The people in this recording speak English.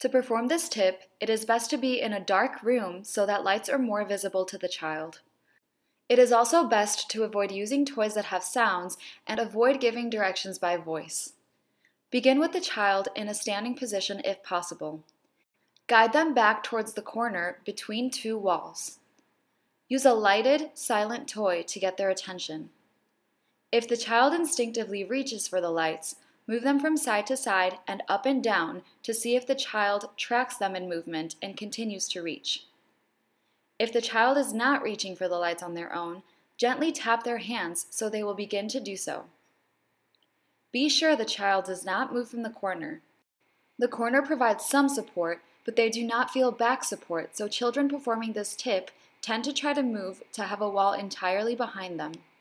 To perform this tip, it is best to be in a dark room so that lights are more visible to the child. It is also best to avoid using toys that have sounds and avoid giving directions by voice. Begin with the child in a standing position if possible. Guide them back towards the corner between two walls. Use a lighted, silent toy to get their attention. If the child instinctively reaches for the lights, move them from side to side and up and down to see if the child tracks them in movement and continues to reach. If the child is not reaching for the lights on their own, gently tap their hands so they will begin to do so. Be sure the child does not move from the corner. The corner provides some support, but they do not feel back support, so children performing this tip tend to try to move to have a wall entirely behind them.